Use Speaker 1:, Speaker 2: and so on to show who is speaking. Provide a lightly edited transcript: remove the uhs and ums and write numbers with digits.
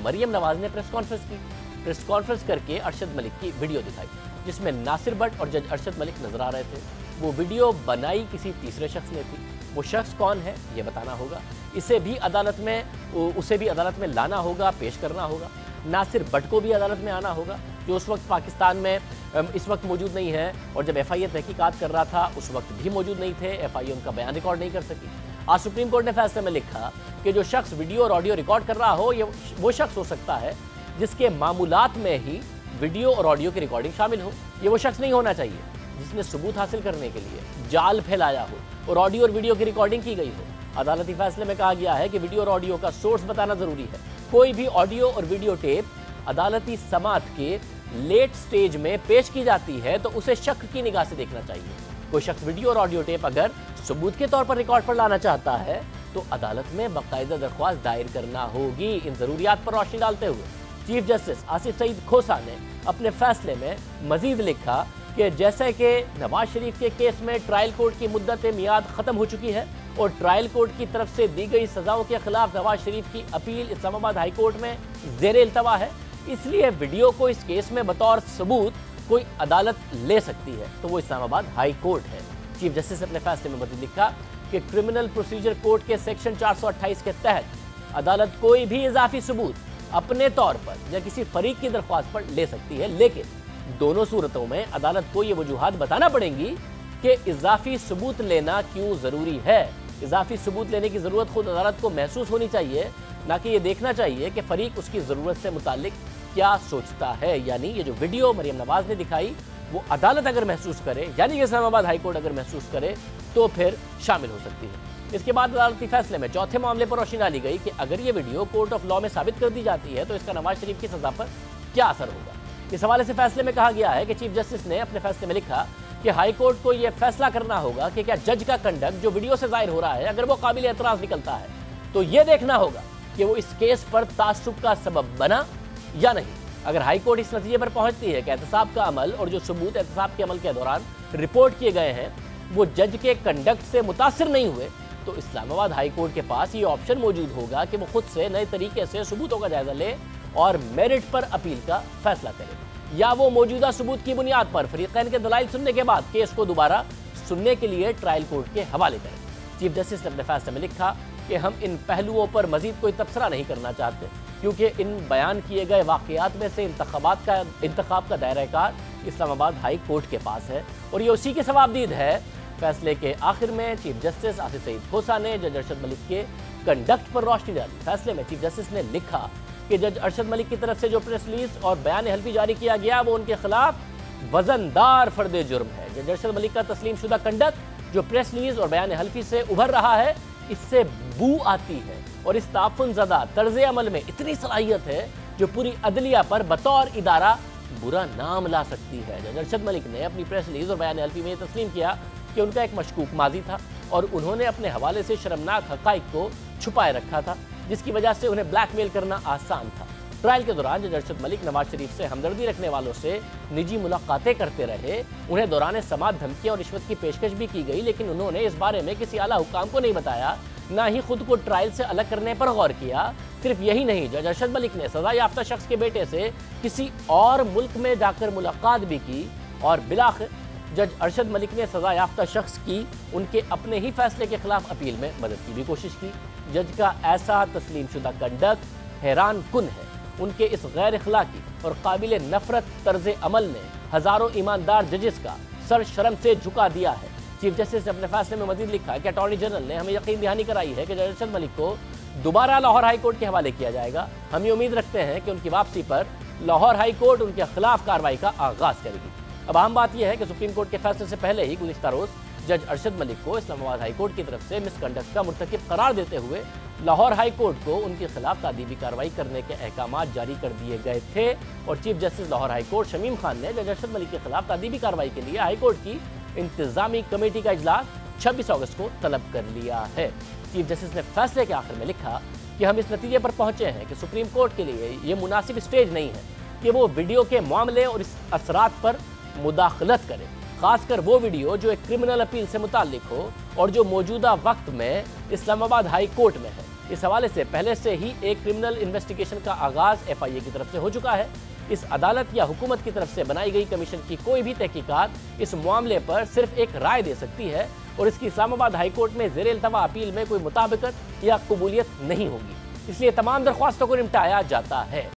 Speaker 1: मरियम नवाज ने press conference करके अरशद मलिक की वीडियो दिखाई, जिसमें नासिर भट्ट और जज अरशद मलिक नजर आ रहे थे। वो वीडियो बनाई किसी तीसरे शख्स ने थी। वो शख्स कौन है ये बताना होगा, उसे भी अदालत में लाना होगा, पेश करना होगा। नासिर भट्ट को भी अदालत में आना होगा, जो उस वक्त पाकिस्तान में इस वक्त मौजूद नहीं है, और जब FIA तहकीकात कर रहा था उस वक्त भी मौजूद नहीं थे। FIA उनका बयान रिकॉर्ड नहीं कर सकी। आज सुप्रीम कोर्ट ने फैसले में लिखा कि जो शख्स वीडियो और ऑडियो रिकॉर्ड कर रहा हो, ये वो शख्स हो सकता है जिसके मामूलात में ही वीडियो और ऑडियो की रिकॉर्डिंग शामिल हो। ये वो शख्स नहीं होना चाहिए जिसने सबूत हासिल करने के लिए जाल फैलाया हो और ऑडियो और वीडियो की रिकॉर्डिंग की गई हो। अदालती फैसले में कहा गया है कि वीडियो और ऑडियो का सोर्स बताना जरूरी है। कोई भी ऑडियो और वीडियो टेप अदालती समाअत के लेट स्टेज में पेश की जाती है तो उसे शक की निगाह से देखना चाहिए। कोई शख्स वीडियो और ऑडियो टेप अगर सबूत के तौर पर रिकॉर्ड पर लाना चाहता है तो अदालत में बाकायदा दरख्वास्त दायर करना होगी। इन जरूरियात पर रोशनी डालते हुए चीफ जस्टिस आसिफ सईद खोसा ने अपने फैसले में मजीद लिखा कि जैसे कि नवाज शरीफ के केस में ट्रायल कोर्ट की मुद्दत मियाद खत्म हो चुकी है और ट्रायल कोर्ट की तरफ से दी गई सजाओं के खिलाफ नवाज शरीफ की अपील इस्लामाबाद हाई कोर्ट में ज़ेरे इल्तवा है, इसलिए वीडियो को इस केस में बतौर सबूत कोई अदालत ले सकती है तो वो इस्लामाबाद हाई कोर्ट है। चीफ जस्टिस ने अपने फैसले में मजीद लिखा कि क्रिमिनल प्रोसीजर कोड के सेक्शन 428 के तहत अदालत कोई भी इजाफी सबूत अपने तौर पर या किसी फरीक की दरख्वास्त पर ले सकती है, लेकिन दोनों सूरतों में अदालत को ये वजूहात बताना पड़ेंगी कि इजाफी सबूत लेना क्यों जरूरी है। इजाफी सबूत लेने की जरूरत खुद अदालत को महसूस होनी चाहिए, ना कि ये देखना चाहिए कि फरीक उसकी जरूरत से मुतालिक क्या सोचता है। यानी ये जो वीडियो मरियम नवाज ने दिखाई वो अदालत अगर महसूस करे, यानी कि इस्लामाबाद हाई कोर्ट अगर महसूस करे तो फिर शामिल हो सकती है। इसके बाद अदालती फैसले में चौथे मामले पर रोशनी डाली गई कि अगर ये वीडियो कोर्ट ऑफ लॉ में साबित कर दी जाती है तो इसका नवाज शरीफ की सजा पर क्या असर होगा। इस हवाले से फैसले में कहा गया है कि चीफ जस्टिस ने अपने फैसले में लिखा कि हाई कोर्ट को यह फैसला करना होगा कि क्या जज का कंडक्ट जो वीडियो से जाहिर हो रहा है अगर वो काबिल एतराज निकलता है तो यह देखना होगा कि वो इस केस पर तासुब का सबब बना या नहीं। अगर हाई कोर्ट इस नतीजे पर पहुंचती है कि एहतसाब का अमल और जो सबूत एहतसाब के अमल के दौरान रिपोर्ट किए गए हैं वो जज के कंडक्ट से मुतासिर नहीं हुए तो इस्लामाबाद हाई कोर्ट के पास ये ऑप्शन मौजूद होगा कि वो खुद से नए तरीके से सबूतों का जायजा ले और मेरिट पर अपील का फैसला करे, या वो मौजूदा सबूत की बुनियाद पर फरीकैन के दलाइल सुनने के बाद केस को दोबारा सुनने के लिए ट्रायल कोर्ट के हवाले करें। चीफ जस्टिस ने अपने फैसले में लिखा कि हम इन पहलुओं पर मजीद कोई तबसरा नहीं करना चाहते क्योंकि इन बयान किए गए वाकयात में से इंतखाब का दायरा कार इस्लामाबाद हाई कोर्ट के पास है और ये उसी की सवाबदीद है। फैसले के आखिर में चीफ जस्टिस आसिफ सईद खोसा ने जज अरशद मलिक के कंडक्ट पर रोशनी डाली। फैसले में चीफ जस्टिस ने लिखा कि जज अरशद मलिक की तरफ से जो प्रेस रिलीज और बयान हल्फी जारी किया गया वो उनके खिलाफ वजनदार फर्द जुर्म है। जज अरशद मलिक का तस्लीम शुदा कंडक्ट जो प्रेस रिलीज और बयान हल्फी से उभर रहा है इससे बू आती है और इस ताफुनज़दा तर्ज अमल में इतनी सलाहियत है जो पूरी अदलिया पर बतौर इदारा बुरा नाम ला सकती है। जज अरशद मलिक ने अपनी प्रेस रिलीज और बयान हल्फी में तस्लीम किया कि उनका एक मशकूक माजी था और उन्होंने अपने हवाले से शर्मनाक हक़ाइक़ को छुपाए रखा था जिसकी वजह से उन्हें ब्लैकमेल करना आसान था। ट्रायल के दौरान जज अरशद मलिक नवाज शरीफ से हमदर्दी रखने वालों से निजी मुलाकातें करते रहे। उन्हें दौरान समाअत धमकियां और रिश्वत की पेशकश भी की गई, लेकिन उन्होंने इस बारे में किसी आला हुकाम को नहीं बताया, ना ही खुद को ट्रायल से अलग करने पर गौर किया। सिर्फ यही नहीं, जज अरशद मलिक ने सजा याफ्ता शख्स के बेटे से किसी और मुल्क में जाकर मुलाकात भी की और बिलाखिर जज अरशद मलिक ने सजा याफ्ता शख्स की उनके अपने ही फैसले के खिलाफ अपील में मदद की भी कोशिश की। जज का ऐसा तस्लीम शुदा कंडक्ट हैरान कुन है। उनके इस गैर इखलाकी और काबिल नफरत तर्ज अमल ने हजारों ईमानदार जजेस का सर शर्म से झुका दिया है। चीफ जस्टिस ने अपने फैसले में मजीद लिखा कि अटॉर्नी जनरल ने हमें यकीन दहानी कराई है कि जज अरशद मलिक को दोबारा लाहौर हाई कोर्ट के हवाले किया जाएगा। हम ये उम्मीद रखते हैं कि उनकी वापसी पर लाहौर हाई कोर्ट उनके खिलाफ कार्रवाई का आगाज करेगी। अब अहम बात यह है कि सुप्रीम कोर्ट के फैसले से पहले ही गुज़िश्ता रोज जज अरशद मलिक को इस्लामाबाद हाई कोर्ट की तरफ से मिसकंडक्ट का मुर्तकिब करार देते हुए लाहौर हाई कोर्ट को उनके खिलाफ तादीबी कार्रवाई करने के अहकाम जारी कर दिए गए थे और chief justice Lahore high court Shamim Khan ने जज अरशद मलिक के खिलाफ तादीबी कार्रवाई के लिए हाई कोर्ट की इंतजामी कमेटी का इजलास 26 अगस्त को तलब कर लिया है। चीफ जस्टिस ने फैसले के आखिर में लिखा कि हम इस नतीजे पर पहुंचे हैं कि सुप्रीम कोर्ट के लिए ये मुनासिब स्टेज नहीं है कि वो वीडियो के मामले और इस असरात पर मुदाखलत करे, खासकर वो वीडियो जो एक क्रिमिनल अपील से मुताल्लिक हो और जो मौजूदा वक्त में इस्लामाबाद हाई कोर्ट में है। इस हवाले से पहले से ही एक क्रिमिनल इन्वेस्टिगेशन का आगाज एफआईए की तरफ से हो चुका है। इस अदालत या हुकूमत की तरफ से बनाई गई कमीशन की कोई भी तहकीकात इस मामले पर सिर्फ एक राय दे सकती है और इसकी इस्लामाबाद हाई कोर्ट में ज़ेर इल्तवा अपील में कोई मुताबिकत या कबूलियत नहीं होगी। इसलिए तमाम दरख्वास्तों को निपटाया जाता है।